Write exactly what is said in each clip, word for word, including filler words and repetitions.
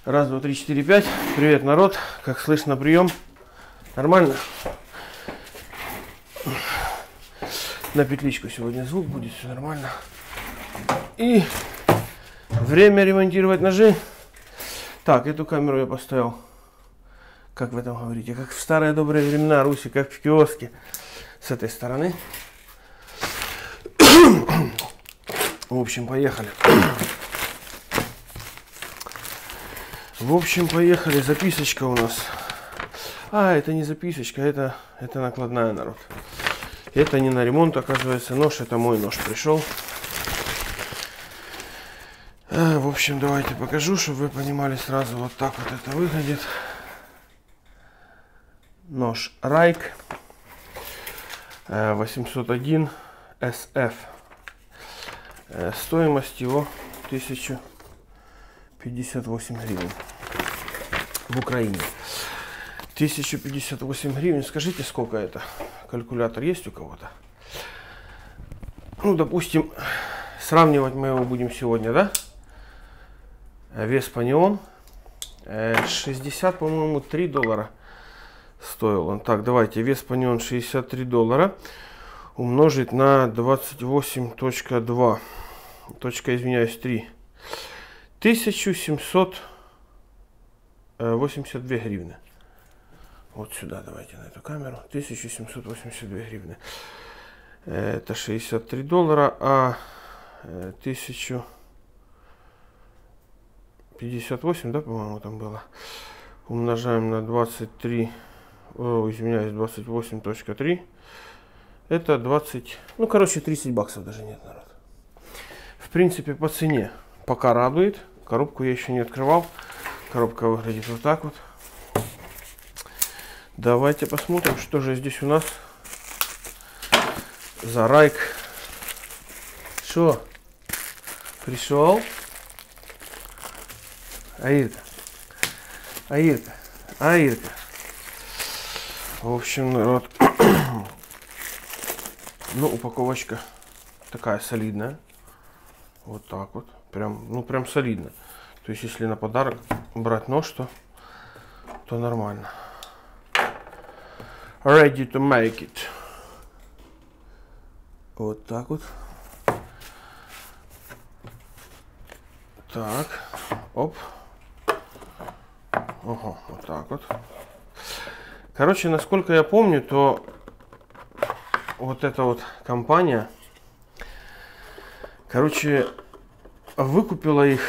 Раз, два, три, четыре, пять. Привет, народ. Как слышно, прием? Нормально? На петличку сегодня звук будет, все нормально. И время ремонтировать ножи. Так, эту камеру я поставил, как вы там говорите, как в старые добрые времена Руси, как в киоске. С этой стороны. В общем, поехали. В общем, поехали. Записочка у нас. А, это не записочка, это, это накладная, народ. Это не на ремонт, оказывается, нож. Это мой нож пришел. А, в общем, давайте покажу, чтобы вы понимали сразу. Вот так вот это выглядит. Нож Райк восемьсот один эс эф. Стоимость его тысяча пятьдесят восемь гривен в Украине. тысяча пятьдесят восемь гривен. Скажите, сколько это? Калькулятор есть у кого-то? Ну, допустим, сравнивать мы его будем сегодня, да? Веспанион шестьдесят, по-моему, три доллара стоил он. Так, давайте, Веспанион шестьдесят три доллара умножить на двадцать восемь точка два. Точка, извиняюсь, три. тысяча семьсот восемьдесят две гривны. Вот сюда давайте, на эту камеру. тысяча семьсот восемьдесят две гривны. Это шестьдесят три доллара, а тысяча пятьдесят восемь, да, по-моему, там было. Умножаем на двадцать три, о, извиняюсь, двадцать восемь точка три. Это двадцать, ну, короче, тридцать баксов даже нет, народ. В принципе, по цене пока радует. Коробку я еще не открывал. Коробка выглядит вот так вот. Давайте посмотрим, что же здесь у нас за Райк. Что? Пришел? Аирка. Аирка. Аирка. В общем, народ. Ну, упаковочка такая солидная. Вот так вот. Прям, ну, прям солидно. То есть, если на подарок брать нож, то, то нормально. Ready to make it. Вот так вот. Так. Оп. Ого, вот так вот. Короче, насколько я помню, то вот эта вот компания, короче, выкупила их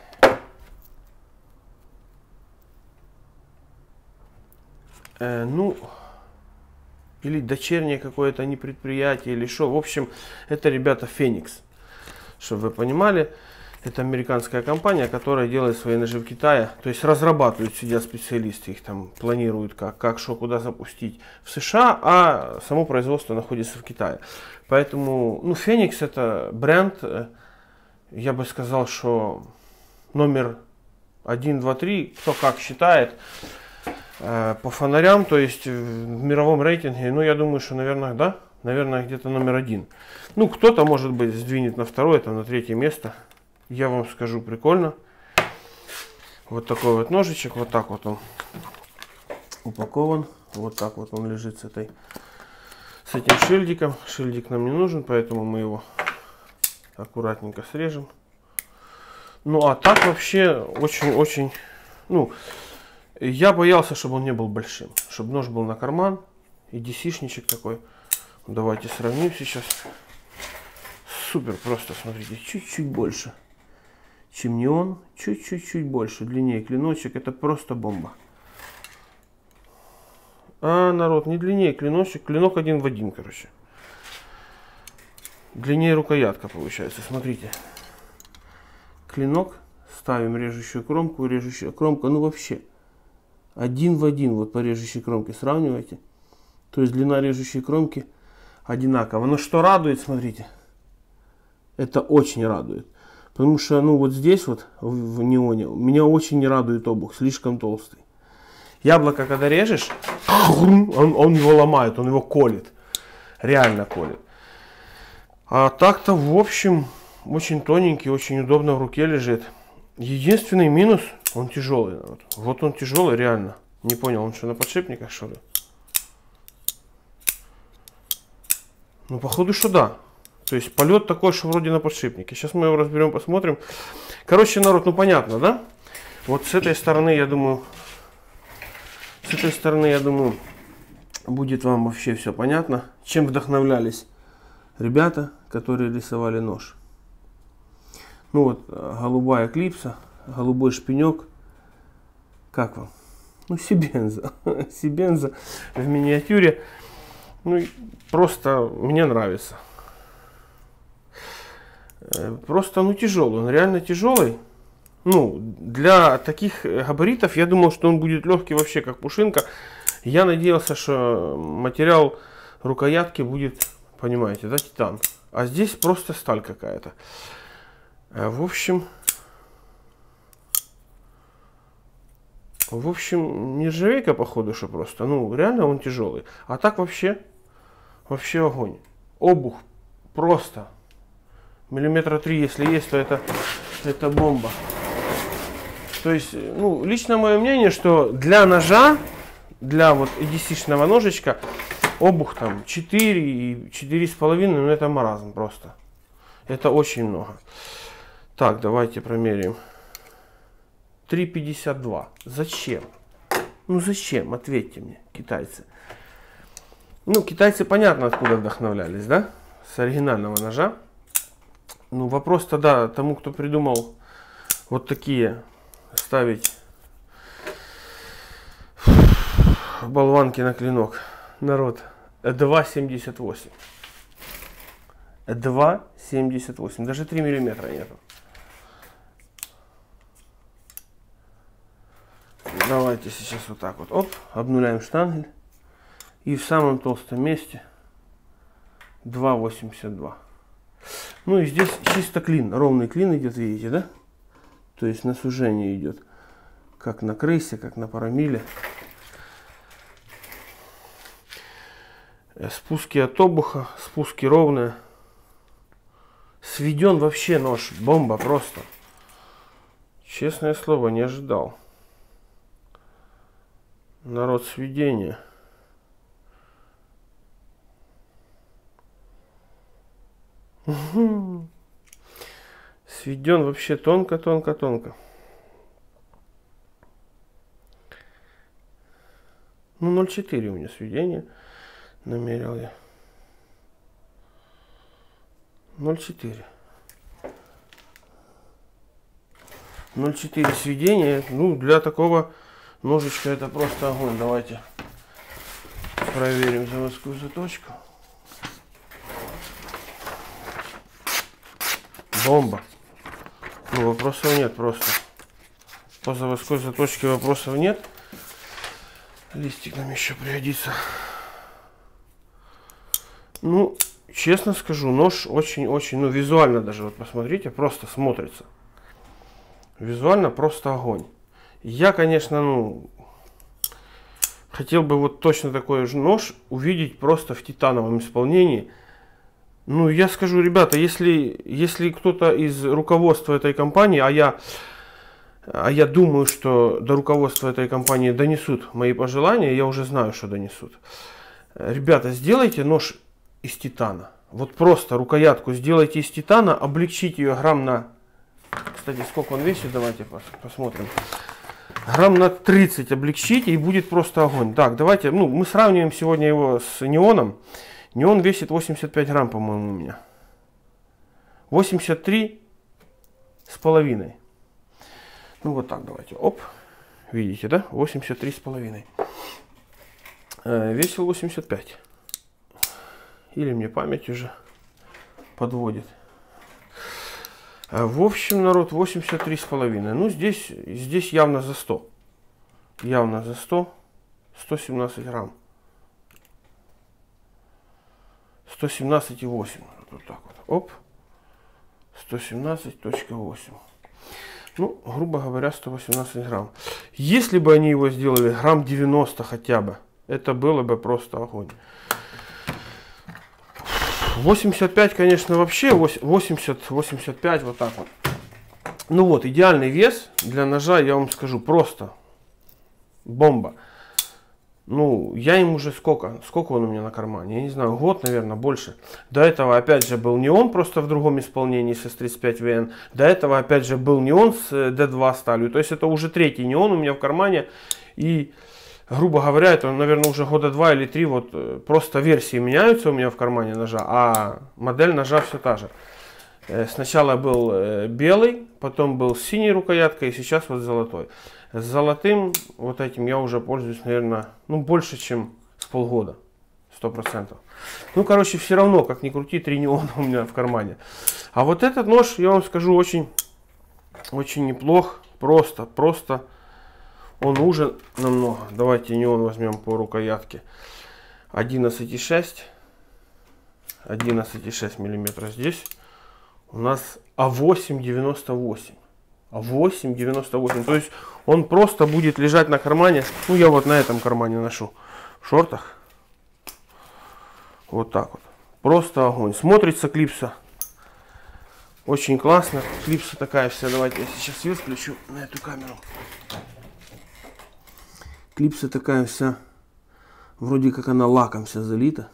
э, ну, или дочернее какое-то не предприятие, или что. В общем, это ребята Феникс, чтобы вы понимали. Это американская компания, которая делает свои ножи в Китае. То есть разрабатывают, сидят специалисты, их там планируют, как, как что, куда запустить в США, а само производство находится в Китае. Поэтому, ну, Феникс это бренд, я бы сказал, что номер один, два, три, кто как считает, э, по фонарям, то есть в мировом рейтинге, ну, я думаю, что, наверное, да, наверное, где-то номер один. Ну, кто-то, может быть, сдвинет на второе, там, на третье место. Я вам скажу, прикольно. Вот такой вот ножичек, вот так вот он упакован. Вот так вот он лежит с этой, с этим шильдиком. Шильдик нам не нужен, поэтому мы его аккуратненько срежем. Ну, а так вообще очень-очень, ну, я боялся, чтобы он не был большим. Чтобы нож был на карман. И ди си-шничек такой. Давайте сравним сейчас. Супер просто, смотрите, чуть-чуть больше, чем не он, чуть-чуть-чуть больше, длиннее клиночек, это просто бомба. А, народ, не длиннее клиночек, клинок один в один, короче. Длиннее рукоятка получается, смотрите. Клинок, ставим режущую кромку, режущая кромка, ну вообще, один в один, вот по режущей кромке сравнивайте. То есть длина режущей кромки одинакова. Но что радует, смотрите, это очень радует. Потому что, ну, вот здесь вот, в неоне, меня очень не радует обух, слишком толстый. Яблоко, когда режешь, он, он его ломает, он его колет. Реально колет. А так-то, в общем, очень тоненький, очень удобно в руке лежит. Единственный минус, Он тяжелый, народ. Вот он тяжелый, реально. Не понял, он что, на подшипниках, что ли? Ну, походу, что да. То есть полет такой, что вроде на подшипнике. Сейчас мы его разберем, посмотрим. Короче, народ, ну понятно, да? Вот с этой стороны, я думаю, с этой стороны, я думаю, будет вам вообще все понятно, чем вдохновлялись ребята, которые рисовали нож. Ну вот, голубая клипса, голубой шпинек. Как вам? Ну, Сибенза. Сибенза в миниатюре. Ну, просто мне нравится. Просто, ну, тяжелый. Он реально тяжелый. Ну, для таких габаритов я думал, что он будет легкий вообще, как пушинка. Я надеялся, что материал рукоятки будет, понимаете, да, титан. А здесь просто сталь какая-то. В общем, в общем, нержавейка, походу, что просто. Ну, реально он тяжелый. А так вообще, вообще огонь. Обух просто. Миллиметра три, если есть, то это, это бомба. То есть, ну, лично мое мнение, что для ножа, для вот и ди си-шного ножичка, обух там четыре и четыре с половиной, ну это маразм просто. Это очень много. Так, давайте промеряем. три пятьдесят два. Зачем? Ну зачем? Ответьте мне, китайцы. Ну, китайцы понятно откуда вдохновлялись, да? С оригинального ножа. Ну, вопрос тогда тому, кто придумал вот такие ставить болванки на клинок. Народ, два семьдесят восемь. два семьдесят восемь. Даже три миллиметра нету. Давайте сейчас вот так вот. Оп, обнуляем штангель. И в самом толстом месте два восемьдесят два. Ну и здесь чисто клин. Ровный клин идет, видите, да? То есть на сужение идет. Как на крысе, как на парамиле. Спуски от обуха. Спуски ровные. Сведен вообще нож. Бомба просто. Честное слово, не ожидал. Народ, сведение. Угу. Сведен вообще тонко-тонко-тонко. Ну, ноль четыре у меня сведение. Намерил я. ноль четыре. ноль четыре сведения. Ну, для такого ножичка это просто огонь. Давайте проверим заводскую заточку. Бомба. Ну, вопросов нет просто. По заводской заточке вопросов нет. Листик нам еще пригодится. Ну, честно скажу, нож очень-очень, ну, визуально даже, вот посмотрите, просто смотрится. Визуально просто огонь. Я, конечно, ну, хотел бы вот точно такой же нож увидеть просто в титановом исполнении. Ну, я скажу, ребята, если, если кто-то из руководства этой компании, а я, а я думаю, что до руководства этой компании донесут мои пожелания, я уже знаю, что донесут. Ребята, сделайте нож из титана. Вот просто рукоятку сделайте из титана, облегчите ее грамм на... Кстати, сколько он весит, давайте посмотрим. Грамм на тридцать облегчите, и будет просто огонь. Так, давайте, ну, мы сравниваем сегодня его с неоном. Неон весит восемьдесят пять грамм, по-моему, у меня. восемьдесят три с половиной. Ну, вот так давайте. Оп. Видите, да? восемьдесят три с половиной. Э, весил восемьдесят пять. Или мне память уже подводит. В общем, народ, восемьдесят три с половиной. Ну, здесь, здесь явно за сто. Явно за сто. сто семнадцать грамм. сто семнадцать и восемь. Вот так вот. Оп. сто семнадцать точка восемь. Ну, грубо говоря, сто восемнадцать грамм. Если бы они его сделали грамм девяносто хотя бы, это было бы просто огонь. восемьдесят пять, конечно, вообще восемьдесят восемьдесят пять, вот так вот. Ну вот, идеальный вес для ножа, я вам скажу, просто бомба. Ну, я им уже сколько, сколько он у меня на кармане, я не знаю, год, наверное, больше. До этого, опять же, был неон, просто в другом исполнении с эс тридцать пять ви эн. До этого, опять же, был неон с ди два сталью. То есть, это уже третий неон у меня в кармане. И, грубо говоря, это, наверное, уже года два или три, вот, просто версии меняются у меня в кармане ножа, а модель ножа все та же. Сначала был белый, потом был с синей рукояткой, и сейчас вот золотой. С золотым вот этим я уже пользуюсь, наверное, ну, больше, чем с полгода. Сто процентов. Ну, короче, все равно, как ни крути, три неона у меня в кармане. А вот этот нож, я вам скажу, очень, очень неплох. Просто, просто он уже намного. Давайте неон возьмем по рукоятке. одиннадцать и шесть. одиннадцать и шесть миллиметра здесь. У нас а восемь девяносто восемь. а восемь девяносто восемь. То есть он просто будет лежать на кармане. Ну, я вот на этом кармане ношу. В шортах. Вот так вот. Просто огонь. Смотрится клипса очень классно. Клипса такая вся. Давайте я сейчас свет включу на эту камеру. Клипса такая вся. Вроде как она лаком вся залита.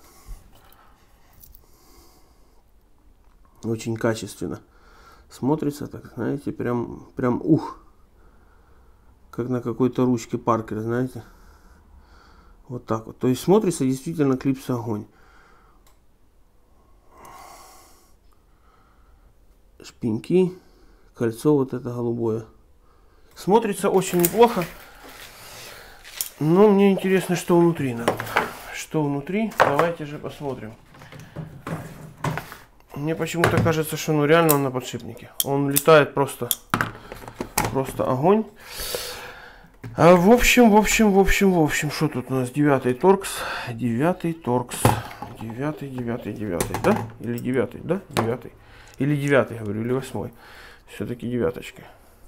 Очень качественно смотрится, так, знаете, прям, прям ух, как на какой-то ручке Паркер, знаете, вот так вот. То есть смотрится действительно клипса огонь. Шпеньки, кольцо вот это голубое. Смотрится очень неплохо. Но мне интересно, что внутри, народ. Что внутри? Давайте же посмотрим. Мне почему-то кажется, что ну реально он на подшипнике. Он летает просто, просто огонь. А в общем, в общем, в общем, в общем, что тут у нас? Девятый торкс, девятый торкс, девятый, девятый, девятый, да? Или девятый, да? Девятый. Или девятый, говорю, или восьмой. Все-таки девяточка.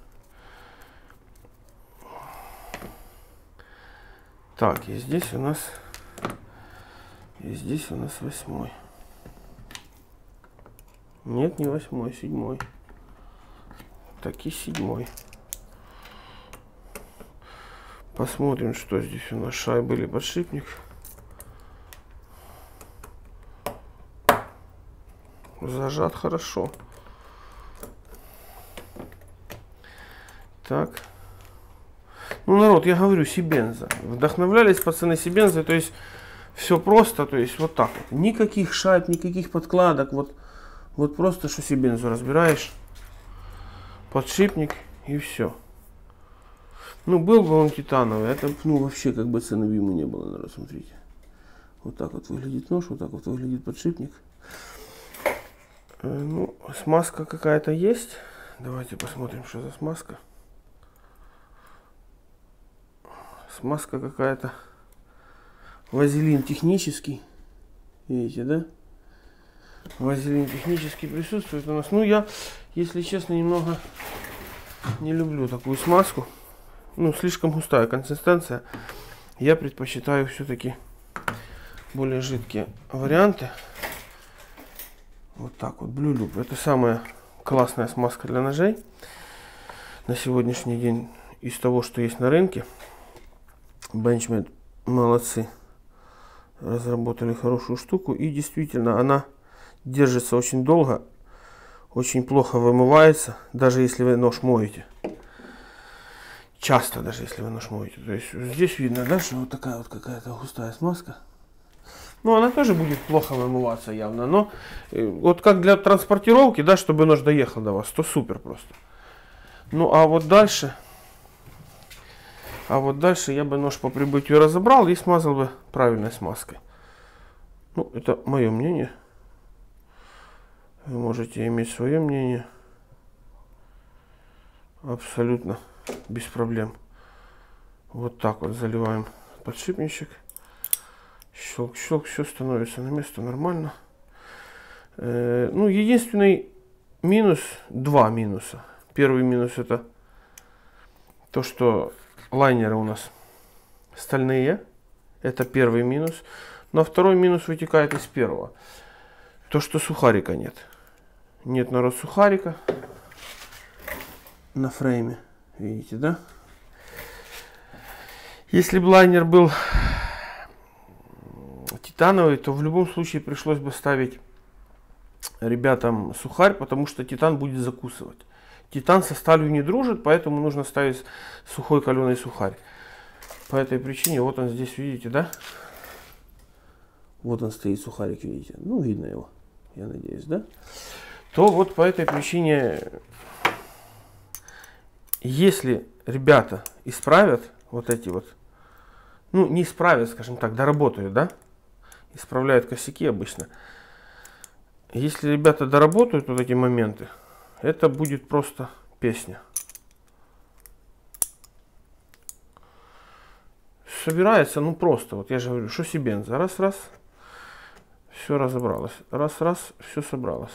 Так, и здесь у нас, и здесь у нас восьмой. Нет, не восьмой, седьмой. Так и седьмой. Посмотрим, что здесь у нас. Шайба или подшипник. Зажат хорошо. Так. Ну, народ, я говорю, Сибенза. Вдохновлялись пацаны Сибензой. То есть, все просто. То есть, вот так вот. Никаких шайб, никаких подкладок. Вот. Вот просто что Сибензу разбираешь, подшипник и все. Ну, был бы он титановый, это, ну, вообще как бы цены ему не было, народ, смотрите. Вот так вот выглядит нож, вот так вот выглядит подшипник. Э, ну, смазка какая-то есть. Давайте посмотрим, что за смазка. Смазка какая-то. Вазелин технический. Видите, да? Вазелин технически присутствует у нас. Ну, я, если честно, немного не люблю такую смазку. Ну, слишком густая консистенция. Я предпочитаю все-таки более жидкие варианты. Вот так вот. Blue Loop. Это самая классная смазка для ножей. На сегодняшний день из того, что есть на рынке. Benchmade молодцы. Разработали хорошую штуку. И действительно, она держится очень долго, очень плохо вымывается, даже если вы нож моете. Часто, даже если вы нож моете. То есть здесь видно, да, что вот такая вот какая-то густая смазка. Ну, она тоже будет плохо вымываться явно, но э, вот как для транспортировки, да, чтобы нож доехал до вас, то супер просто. Ну, а вот дальше, а вот дальше я бы нож по прибытию разобрал и смазал бы правильной смазкой. Ну, это мое мнение. Вы можете иметь свое мнение. Абсолютно без проблем. Вот так вот заливаем подшипничек. Щелк, щелк, все становится на место нормально. Э, ну, единственный минус, два минуса. Первый минус это то, что лайнеры у нас стальные. Это первый минус. Но второй минус вытекает из первого. То, что сухарика нет. Нет, народ, сухарика. на фрейме. Видите, да? Если бы лайнер был титановый, то в любом случае пришлось бы ставить ребятам сухарь, потому что титан будет закусывать. Титан со сталью не дружит, поэтому нужно ставить сухой каленый сухарь. По этой причине, вот он здесь, видите, да? Вот он стоит, сухарик, видите. Ну, видно его, я надеюсь, да? То вот по этой причине, если ребята исправят вот эти вот, ну, не исправят, скажем так, доработают, да? Исправляют косяки обычно. Если ребята доработают вот эти моменты, это будет просто песня. Собирается, ну просто, вот я же говорю, что Сибенза, раз-раз, все разобралось, раз-раз, все собралось.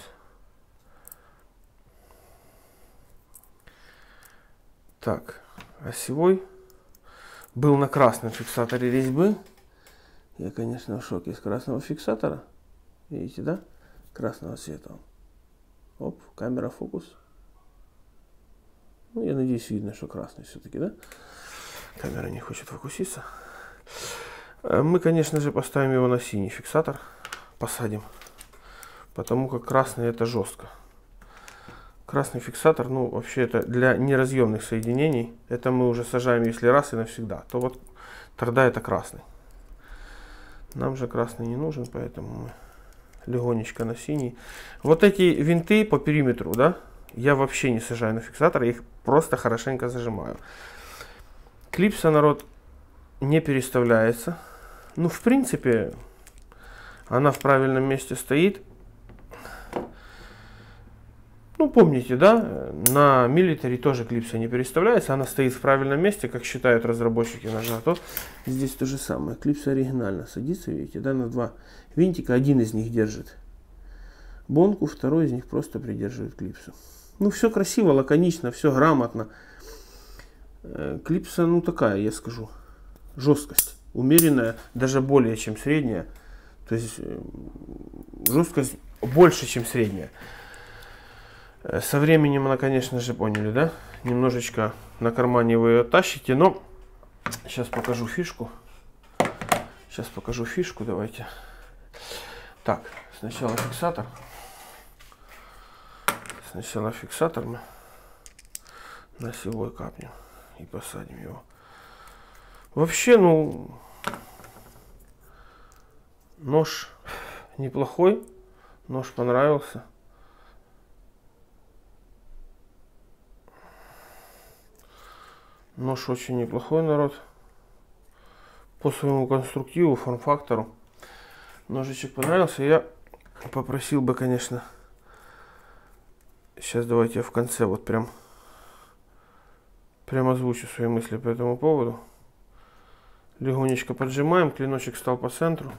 Так, осевой был на красном фиксаторе резьбы. Я, конечно, в шоке с красного фиксатора. Видите, да? Красного цвета. Оп, камера, фокус. Ну, я надеюсь, видно, что красный все-таки, да? Камера не хочет фокуситься. Мы, конечно же, поставим его на синий фиксатор. Посадим. Потому как красный это жестко. Красный фиксатор, ну, вообще это для неразъемных соединений. Это мы уже сажаем, если раз и навсегда. То вот тогда это красный. Нам же красный не нужен, поэтому мы легонечко на синий. Вот эти винты по периметру, да, я вообще не сажаю на фиксатор, я их просто хорошенько зажимаю. Клипса, народ, не переставляется. Ну, в принципе, она в правильном месте стоит. Ну, помните, да, на милитари тоже клипса не переставляется, она стоит в правильном месте, как считают разработчики ножа. То здесь то же самое. Клипса оригинально садится, видите, да, на два винтика. Один из них держит бонку, второй из них просто придерживает клипсу. Ну, все красиво, лаконично, все грамотно. Клипса, ну, такая, я скажу, жесткость умеренная, даже более чем средняя. То есть жесткость больше, чем средняя. Со временем она, конечно же, поняли, да? Немножечко на кармане вы ее тащите, но сейчас покажу фишку. Сейчас покажу фишку, давайте. Так, сначала фиксатор. Сначала фиксатор мы на осевой капнем и посадим его. Вообще, ну, нож неплохой, нож понравился. Нож очень неплохой, народ. По своему конструктиву, форм-фактору. Ножичек понравился. Я попросил бы, конечно, сейчас давайте я в конце вот прям, прям озвучу свои мысли по этому поводу. Легонечко поджимаем, клиночек стал по центру.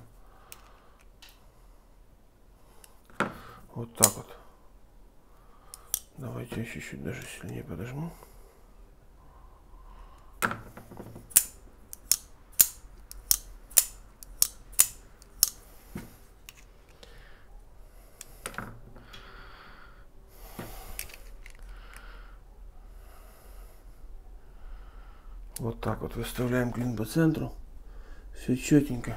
Вот так вот. Давайте я чуть-чуть даже сильнее подожму. Вот так вот выставляем клин по центру. Все четенько.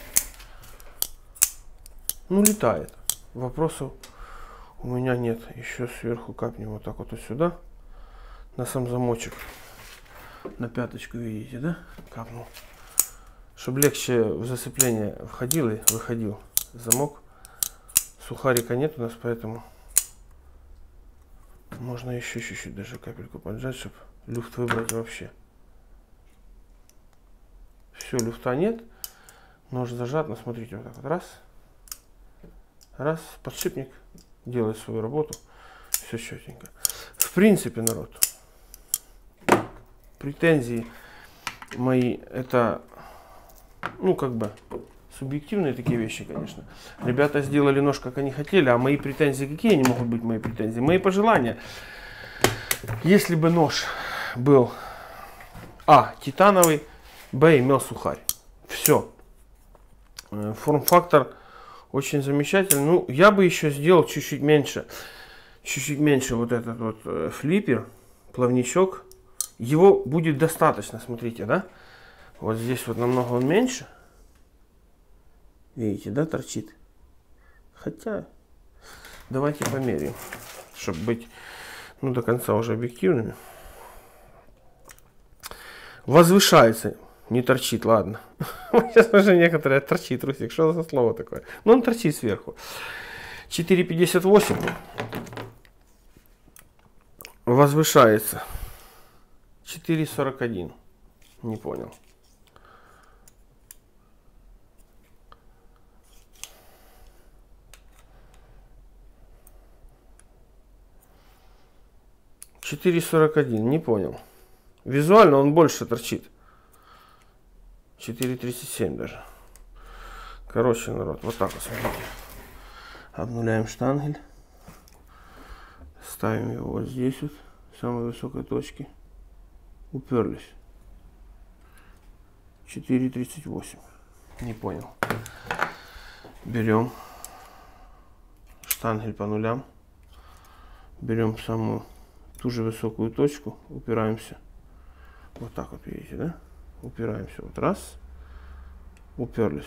Ну, летает. Вопросов у меня нет. Еще сверху капнем вот так вот, вот сюда. На сам замочек. На пяточку, видите, да? Капнул. Чтобы легче в зацепление входил и выходил замок. Сухарика нет у нас, поэтому можно еще чуть-чуть даже капельку поджать, чтобы люфт выбрать вообще. Все, люфта нет. Нож зажат, но смотрите, вот так вот. Раз. Раз. Подшипник делает свою работу. Все четенько. В принципе, народ, претензии мои, это, ну, как бы, субъективные такие вещи, конечно. Ребята сделали нож, как они хотели, а мои претензии, какие они могут быть, мои претензии? Мои пожелания. Если бы нож был, а, титановый, б, имел сухарь. Все. Форм-фактор очень замечательный. Ну, я бы еще сделал чуть-чуть меньше, чуть-чуть меньше вот этот вот флиппер. плавничок. Его будет достаточно, смотрите, да? Вот здесь вот намного он меньше. Видите, да, торчит? Хотя, давайте померяем, чтобы быть, ну, до конца уже объективными. Возвышается, не торчит, ладно. Сейчас уже некоторые торчит, Русик, что за слово такое? Ну, он торчит сверху. четыре пятьдесят восемь. Возвышается. четыре сорок один. Не понял. четыре сорок один. Не понял. Визуально он больше торчит. четыре тридцать семь даже. Короче, народ, вот так вот, смотрите. Обнуляем штангель. Ставим его вот здесь вот, в самой высокой точке. Уперлись. четыре тридцать восемь. Не понял. Берем штангель по нулям. Берем самую ту же высокую точку. Упираемся. Вот так вот, видите, да? Упираемся. Вот раз. Уперлись.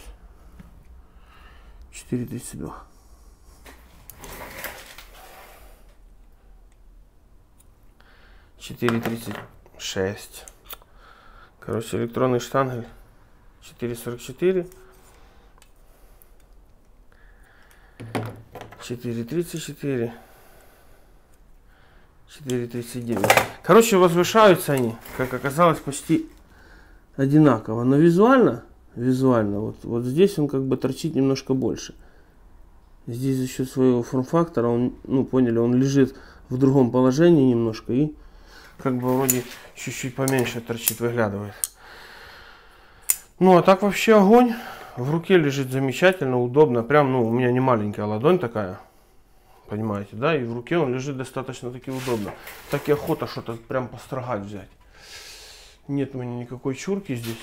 четыре тридцать два. четыре тридцать шесть. Короче, электронный штангель четыре сорок четыре. четыре тридцать четыре. четыре тридцать девять. Короче, возвышаются они, как оказалось, почти одинаково. Но визуально, визуально, вот, вот здесь он как бы торчит немножко больше. Здесь за счет своего форм-фактора, он, ну, поняли, он лежит в другом положении немножко и как бы вроде чуть-чуть поменьше торчит, выглядывает. Ну, а так вообще огонь. В руке лежит замечательно, удобно. Прям, ну, у меня не маленькая ладонь такая. Понимаете, да? И в руке он лежит достаточно таки удобно. Так и охота что-то прям построгать взять. Нет у меня никакой чурки здесь.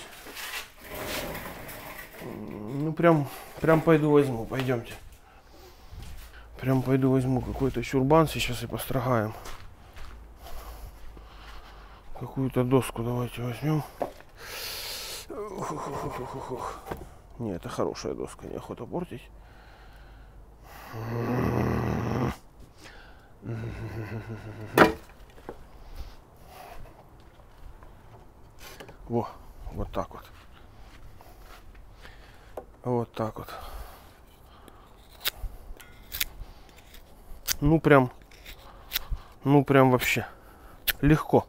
Ну, прям, прям пойду возьму. Пойдемте. Прям пойду возьму какой-то чурбан сейчас и построгаем. Какую-то доску давайте возьмем. Не, это хорошая доска, неохота портить. Во, вот так вот. Вот так вот. Ну прям, ну прям вообще легко.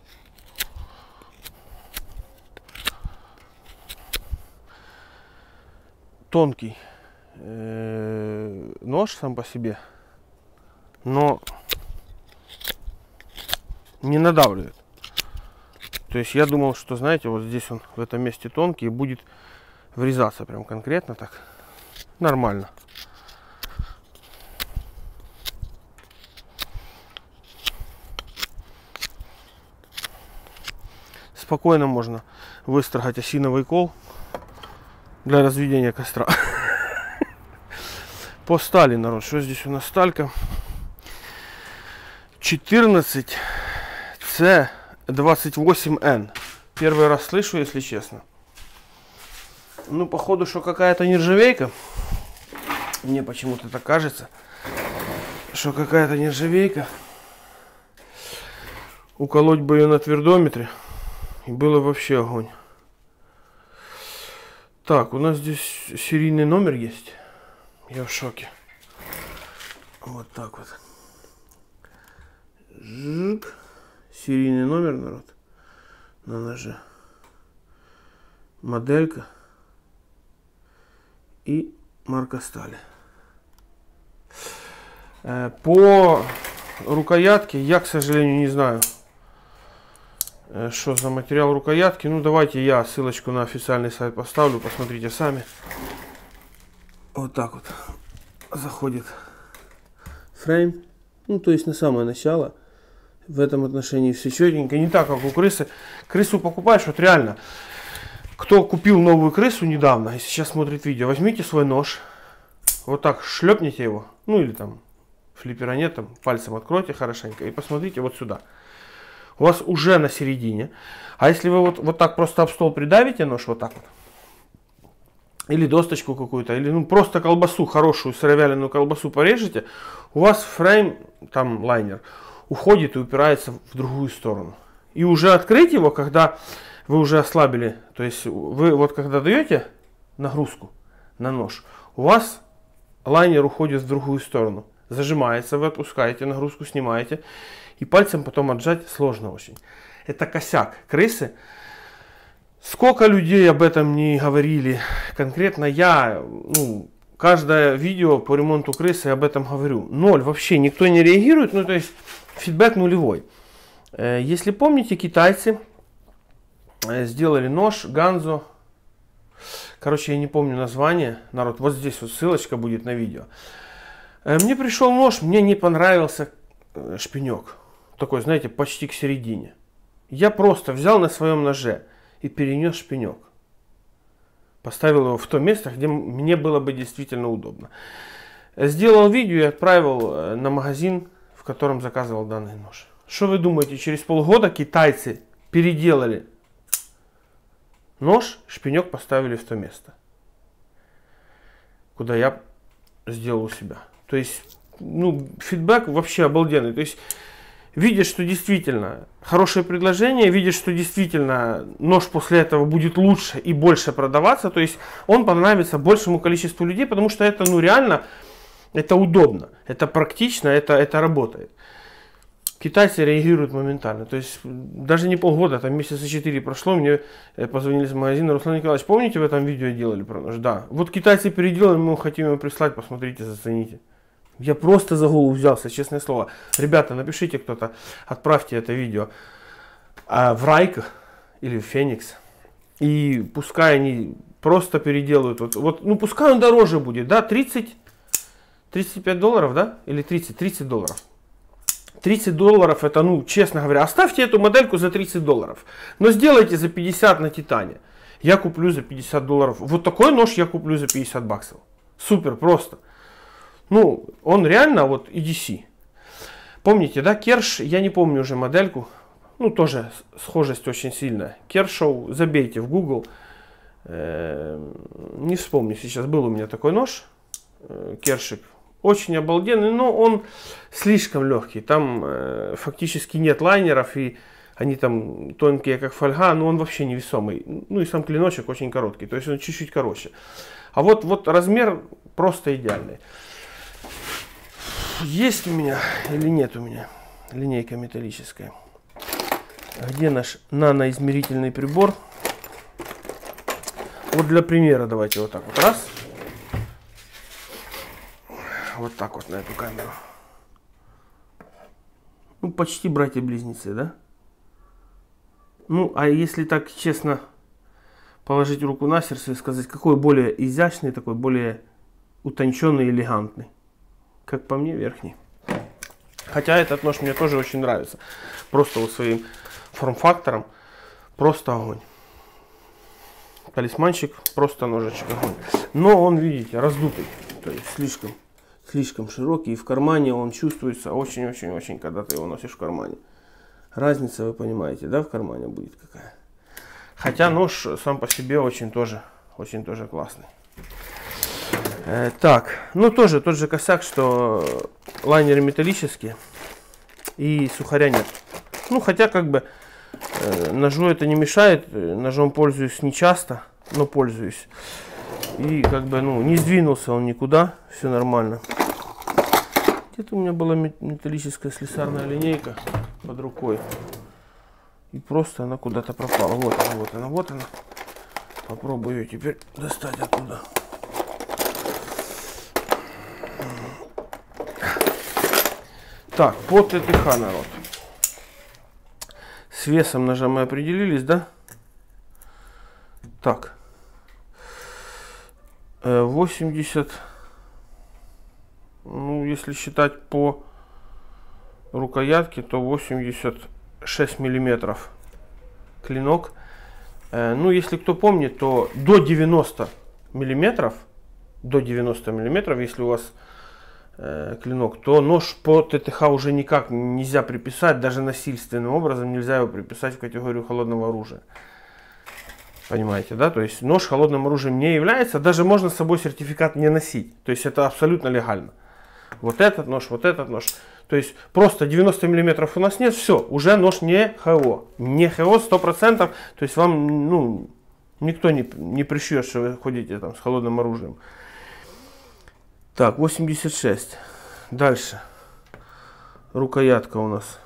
Тонкий э, нож сам по себе, но не надавливает. То есть я думал, что, знаете, вот здесь он в этом месте тонкий и будет врезаться прям конкретно так. Нормально. Спокойно можно выстрогать осиновый кол для разведения костра. По стали, народ. Что здесь у нас сталька? четырнадцать С двадцать восемь Н. Первый раз слышу, если честно. Ну, походу, что какая-то нержавейка. Мне почему-то так кажется, что какая-то нержавейка. Уколоть бы ее на твердометре, и было вообще огонь. Так, у нас здесь серийный номер есть. Я в шоке. Вот так вот. Жик. Серийный номер, народ. На ноже. Моделька. И марка стали. По рукоятке я, к сожалению, не знаю, что за материал рукоятки. Ну, давайте я ссылочку на официальный сайт поставлю. Посмотрите сами. Вот так вот заходит фрейм. Ну, то есть на самое начало. В этом отношении все четенько. Не так, как у крысы. Крысу покупаешь, вот реально. Кто купил новую крысу недавно и сейчас смотрит видео, возьмите свой нож. Вот так шлепните его. Ну, или там флиппера нет, там пальцем откройте хорошенько. И посмотрите вот сюда. у вас уже на середине. А если вы вот, вот так просто об стол придавите нож, вот так вот, или досточку какую-то, или ну, просто колбасу, хорошую сыровяленую колбасу порежете, у вас фрейм, там лайнер, уходит и упирается в другую сторону. И уже открыть его, когда вы уже ослабили, то есть вы вот когда даете нагрузку на нож, у вас лайнер уходит в другую сторону. Зажимается, вы отпускаете, нагрузку снимаете, и пальцем потом отжать сложно очень. Это косяк крысы. Сколько людей об этом не говорили, конкретно я, ну, каждое видео по ремонту крысы об этом говорю. Ноль, вообще никто не реагирует, ну то есть фидбэк нулевой. Если помните, китайцы сделали нож Ганзо. Короче, я не помню название, народ, вот здесь вот ссылочка будет на видео. Мне пришел нож, мне не понравился шпинек. Такой, знаете, почти к середине. Я просто взял на своем ноже и перенес шпинек. Поставил его в то место, где мне было бы действительно удобно. Сделал видео и отправил на магазин, в котором заказывал данный нож. Что вы думаете, через полгода китайцы переделали нож, шпинек поставили в то место, куда я сделал у себя. То есть, ну, фидбэк вообще обалденный. То есть, видишь, что действительно хорошее предложение, видишь, что действительно нож после этого будет лучше и больше продаваться. То есть, он понравится большему количеству людей, потому что это, ну, реально, это удобно, это практично, это, это работает. Китайцы реагируют моментально. То есть, даже не полгода, там месяца четыре прошло, мне позвонили с магазина: Руслан Николаевич, помните, в этом видео делали про нож? Да. Вот китайцы переделали, мы хотим его прислать, посмотрите, зацените. Я просто за голову взялся, честное слово. Ребята, напишите кто-то, отправьте это видео а, в Райк или в Феникс. И пускай они просто переделают. Вот, вот, ну пускай он дороже будет, да, тридцать, тридцать пять долларов, да? Или тридцать, тридцать долларов. тридцать долларов это, ну, честно говоря, оставьте эту модельку за тридцать долларов. Но сделайте за пятьдесят на титане. Я куплю за пятьдесят долларов. Вот такой нож я куплю за пятьдесят баксов. Супер, просто. Ну, он реально вот и ди си. Помните, да, Керш, я не помню уже модельку. Ну, тоже схожесть очень сильная. Кершоу, забейте в Google. Не вспомню сейчас, был у меня такой нож. Кершик. Очень обалденный, но он слишком легкий. Там э, фактически нет лайнеров, и они там тонкие, как фольга, но он вообще невесомый. Ну и сам клиночек очень короткий, то есть он чуть-чуть короче. А вот, вот размер просто идеальный. Есть у меня или нет у меня линейка металлическая? Где наш наноизмерительный прибор? Вот для примера давайте вот так вот. Раз. Вот так вот на эту камеру. Ну, почти братья-близнецы, да? Ну, а если так честно положить руку на сердце и сказать, какой более изящный, такой более утонченный, элегантный? Как по мне, верхний. Хотя этот нож мне тоже очень нравится. Просто вот своим форм-фактором. Просто огонь. Талисманчик, просто ножичек, огонь. Но он, видите, раздутый. То есть слишком... слишком широкий, и в кармане он чувствуется очень-очень-очень, когда ты его носишь в кармане. Разница, вы понимаете, да, в кармане будет какая. Хотя нож сам по себе очень тоже, очень тоже классный. Э, так, ну тоже тот же косяк, что лайнеры металлические и сухаря нет. Ну, хотя как бы э, ножу это не мешает, ножом пользуюсь не часто, но пользуюсь. И как бы, ну, не сдвинулся он никуда, все нормально. Где-то у меня была металлическая слесарная линейка под рукой. И просто она куда-то пропала. Вот она, вот она, вот она. Попробую ее теперь достать оттуда. Так, по ТТХ, народ. С весом ножа мы определились, да? Так. восемьдесят, ну, если считать по рукоятке, то восемьдесят шесть миллиметров клинок. Ну, если кто помнит, то до девяноста миллиметров, до девяноста миллиметров, если у вас э, клинок, то нож по ТТХ уже никак нельзя приписать, даже насильственным образом нельзя его приписать в категорию холодного оружия. Понимаете, да? То есть нож холодным оружием не является, даже можно с собой сертификат не носить. То есть это абсолютно легально. Вот этот нож, вот этот нож. То есть просто девяносто миллиметров у нас нет, все, уже нож не ХО. Не ХО сто процентов, то есть вам, ну, никто не, не пришьет, что вы ходите там с холодным оружием. Так, восемьдесят шесть. Дальше. Рукоятка у нас.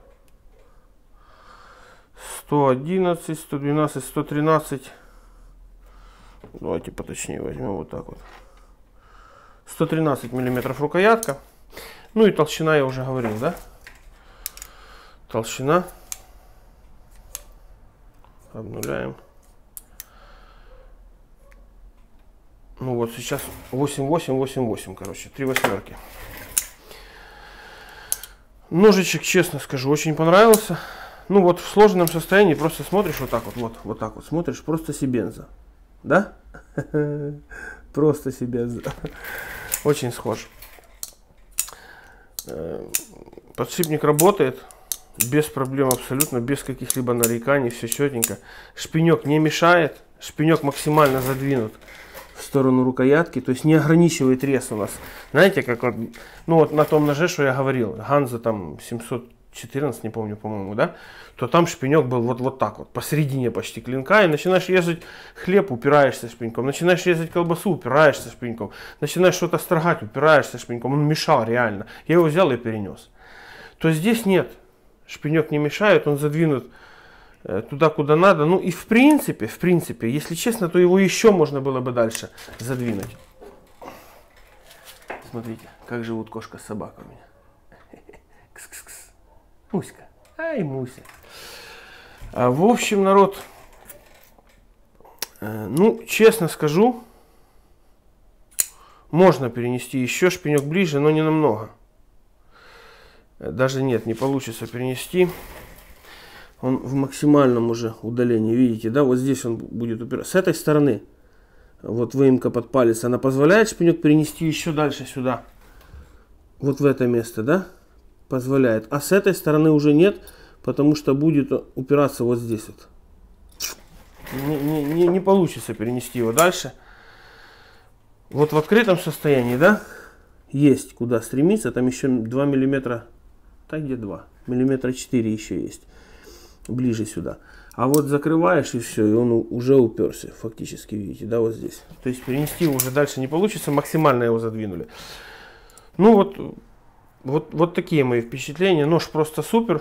сто одиннадцать, сто двенадцать, сто тринадцать. Давайте поточнее возьмем вот так вот. сто тринадцать миллиметров рукоятка. Ну и толщина я уже говорил, да? Толщина. Обнуляем. Ну вот сейчас восемь восемь восемь восемь, короче, три восьмерки. Ножичек, честно скажу, очень понравился. Ну вот в сложенном состоянии просто смотришь вот так вот, вот, вот так вот смотришь, просто Сибенза, да? Просто Сибенза. Очень схож. Подшипник работает без проблем абсолютно, без каких-либо нареканий, все четенько. Шпинек не мешает, шпинек максимально задвинут в сторону рукоятки, то есть не ограничивает рез у нас. Знаете, как вот, ну вот на том ноже, что я говорил, Ганза там семьсот четырнадцать, не помню, по-моему, да, то там шпинек был вот, вот так вот, посередине почти клинка, и начинаешь резать хлеб, упираешься шпиньком, начинаешь резать колбасу, упираешься шпиньком, начинаешь что-то строгать, упираешься шпиньком, он мешал реально, я его взял и перенес. То здесь нет, шпинек не мешает, он задвинут э, туда, куда надо, ну и в принципе, в принципе, если честно, то его еще можно было бы дальше задвинуть. Смотрите, как живут кошка с собаками. Кс-кс-кс. Муська. Ай, Муся. А, в общем, народ, э, ну, честно скажу, можно перенести еще шпинек ближе, но не намного. Даже нет, не получится перенести. Он в максимальном уже удалении, видите, да, вот здесь он будет упираться. С этой стороны, вот выемка под палец, она позволяет шпинек перенести еще дальше сюда. Вот в это место, да? Позволяет. А с этой стороны уже нет, потому что будет упираться вот здесь вот. Не, не, не, не получится перенести его дальше. Вот в открытом состоянии, да, есть куда стремиться. Там еще два миллиметра, так где два, миллиметра четыре еще есть. Ближе сюда. А вот закрываешь и все, и он уже уперся, фактически, видите, да, вот здесь. То есть перенести его уже дальше не получится, максимально его задвинули. Ну вот... Вот, вот такие мои впечатления. Нож просто супер.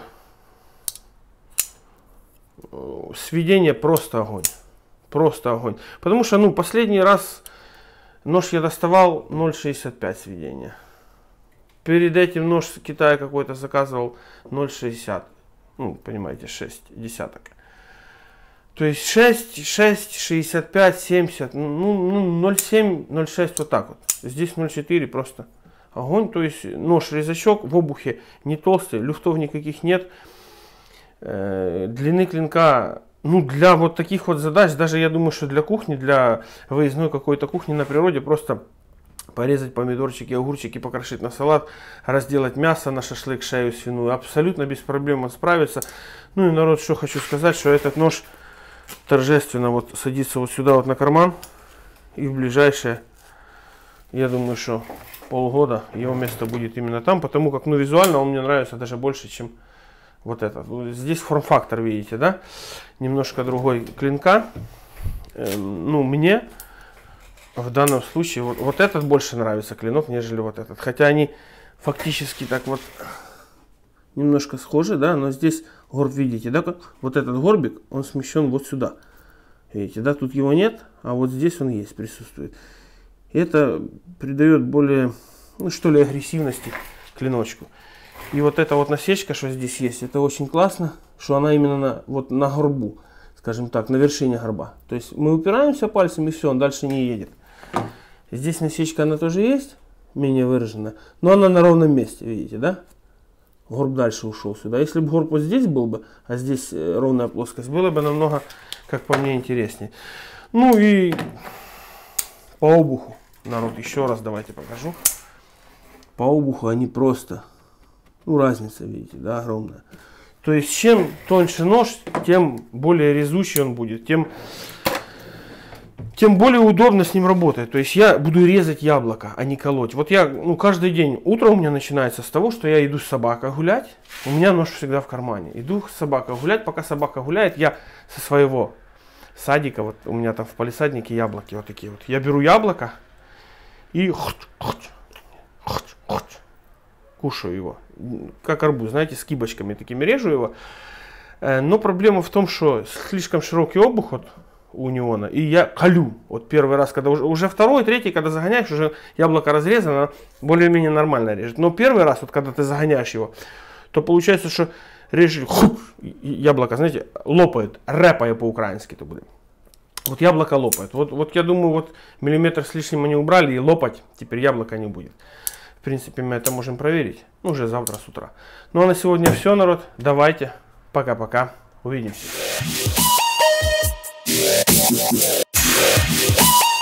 Сведение просто огонь. Просто огонь. Потому что, ну, последний раз нож я доставал ноль шестьдесят пять сведения. Перед этим нож с Китая какой-то заказывал ноль шестьдесят. Ну, понимаете, шесть десяток. То есть шесть, шесть, шестьдесят пять, семьдесят, ну, ноль семь, ноль шесть вот так вот. Здесь ноль четыре просто. Огонь, то есть нож-резачок в обухе не толстый, люфтов никаких нет. Э, длины клинка, ну для вот таких вот задач, даже я думаю, что для кухни, для выездной какой-то кухни на природе, просто порезать помидорчики, огурчики, покрошить на салат, разделать мясо на шашлык, шею свиную, абсолютно без проблем он справится. Ну и народ, что хочу сказать, что этот нож торжественно вот садится вот сюда вот на карман, и в ближайшее, я думаю, что полгода его место будет именно там, потому как, ну, визуально он мне нравится даже больше, чем вот этот. Здесь форм-фактор, видите, да, немножко другой клинка. Эм, ну, мне в данном случае вот, вот этот больше нравится клинок, нежели вот этот. Хотя они фактически так вот немножко схожи, да, но здесь горб, видите, да, как вот этот горбик, он смещен вот сюда. Видите, да, тут его нет, а вот здесь он есть, присутствует. Это придает более, ну что ли, агрессивности клиночку. И вот эта вот насечка, что здесь есть, это очень классно, что она именно на, вот на горбу, скажем так, на вершине горба. То есть мы упираемся пальцем и все, он дальше не едет. Здесь насечка, она тоже есть, менее выраженная, но она на ровном месте, видите, да? Горб дальше ушел сюда. Если бы горб вот здесь был бы, а здесь ровная плоскость, было бы намного, как по мне, интереснее. Ну и по обуху. Народ, еще раз давайте покажу. по обуху они просто, ну, разница, видите, да, огромная. То есть, чем тоньше нож, тем более резучий он будет, тем, тем более удобно с ним работать. То есть, я буду резать яблоко, а не колоть. Вот я, ну, каждый день, утро у меня начинается с того, что я иду с собакой гулять. У меня нож всегда в кармане. Иду с собакой гулять, пока собака гуляет, я со своего садика, вот у меня там в палисаднике яблоки вот такие вот. Я беру яблоко и кушаю его, как арбуз, знаете, с кибочками такими режу его. Но проблема в том, что слишком широкий обух вот у неона, и я колю. Вот первый раз, когда уже, уже второй, третий, когда загоняешь, уже яблоко разрезано, более-менее нормально режет. Но первый раз, вот когда ты загоняешь его, то получается, что режешь, хуп, яблоко, знаете, лопает, рэпая по-украински это будет. Вот яблоко лопает. Вот, вот я думаю, вот миллиметр с лишним они убрали, и лопать теперь яблоко не будет. В принципе, мы это можем проверить, ну, уже завтра с утра. Ну, а на сегодня все, народ. Давайте, пока-пока, увидимся.